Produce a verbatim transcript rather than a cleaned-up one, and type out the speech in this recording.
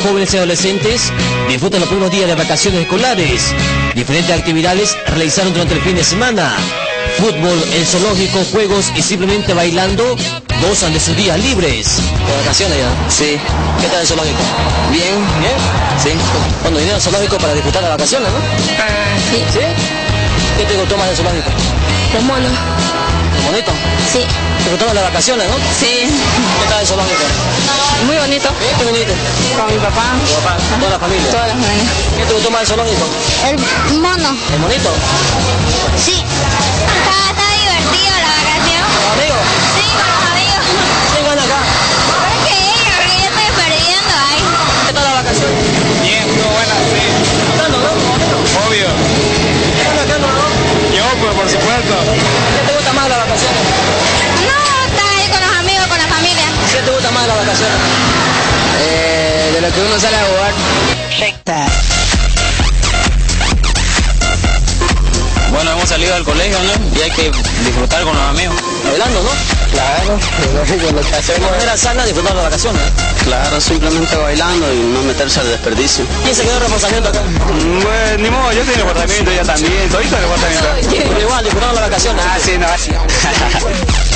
jóvenes y adolescentes disfrutan los primeros días de vacaciones escolares. Diferentes actividades realizaron durante el fin de semana. Fútbol, el zoológico, juegos y simplemente bailando gozan de sus días libres. ¿De vacaciones ya? Sí. ¿Qué tal el zoológico? Bien. ¿Bien? Sí. Cuando vinieron al zoológico para disfrutar las vacaciones, ¿no? Ah, sí. ¿Sí? ¿Qué te gustó más del zoológico? Los monos. ¿El bonito? Sí. ¿Te gustaron las vacaciones, no? Sí. ¿Qué tal el zoológico? Muy bonito. ¿Sí? ¿Qué viniste? Con mi papá. ¿Tu papá? ¿Toda la familia? Todas las mañanas. ¿Qué te gustó más del zoológico? El mono. ¿El bonito? Sí. Está, está divertido la vacación. ¿Los amigos? Sí, con los amigos. ¿Quién gana acá? Porque ellos, porque yo estoy perdiendo ahí. ¿Qué tal la vacación? Bien, muy buena, sí. ¿Gano, no? Obvio. ¿Gana, gano, no? Yo, pues, por supuesto. ¿Qué te gusta más de las vacaciones? No, estás ahí con los amigos, con la familia. ¿Qué te gusta más de las vacaciones? Eh, de lo que uno sale a jugar. Bueno, hemos salido del colegio, ¿no? Y hay que disfrutar con los amigos. Bailando, ¿no? Claro, lo que De hacemos. manera sana disfrutar las vacaciones. Claro, simplemente bailando y no meterse al desperdicio. ¿Quién se quedó en reforzamiento acá? Bueno, ni modo, yo tengo departamento ya también, todito el departamento. Pero igual, disfrutando las vacaciones. Ah, sí, no, así.